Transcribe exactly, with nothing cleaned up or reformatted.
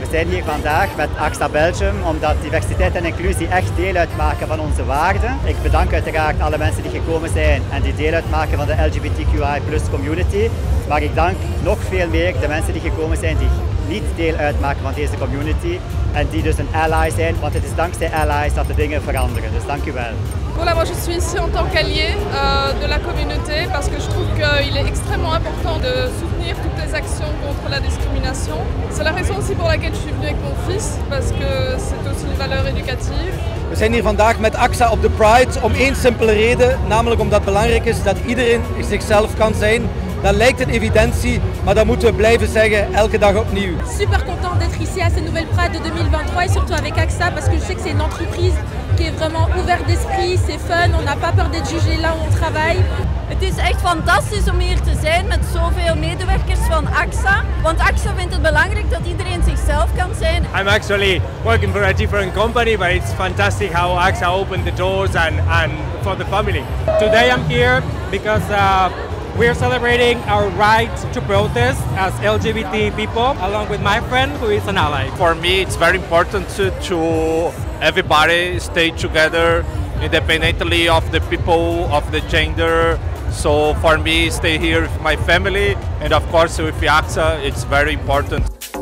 zijn hier vandaag met AXA Belgium omdat diversiteit en inclusie echt deel uitmaken van onze waarden. Ik bedank uiteraard alle mensen die gekomen zijn en die deel uitmaken van de L G B T Q I A plus community. Maar ik dank nog veel meer de mensen die gekomen zijn die niet deel uitmaken van deze community en die dus een ally zijn, want het is dankzij allies dat de dingen veranderen. Dus dank u wel. Voilà, moi je suis ici en tant qu'allié euh, de la communauté parce que je trouve qu'il est extrêmement important de soutenir toutes les actions contre la discrimination. C'est la raison aussi pour laquelle je suis venue avec mon fils, parce que c'est aussi une valeur éducative. We zijn hier vandaag met AXA op de Pride om één simpele reden, namelijk omdat het belangrijk is dat iedereen zichzelf kan zijn. Dat lijkt een evidentie, maar dat moeten we blijven zeggen elke dag opnieuw. Super content d'être ici à cette nouvelle Pride de deux mille vingt-trois et surtout avec AXA parce que je sais que c'est une entreprise qui est vraiment ouverte d'esprit, c'est fun, on n'a pas peur d'être jugé là où on travaille. Het is echt fantastisch om hier te zijn met zoveel medewerkers van AXA. Want AXA vindt het belangrijk dat iedereen zichzelf kan zijn. I'm actually working for a different company, but it's fantastic how AXA opened the doors and, and for the family. Today I'm here because uh, we're celebrating our right to protest as L G B T people, along with my friend who is an ally. For me, it's very important to, to everybody stay together independently of the people, of the gender. So for me, stay here with my family and of course with AXA, it's very important.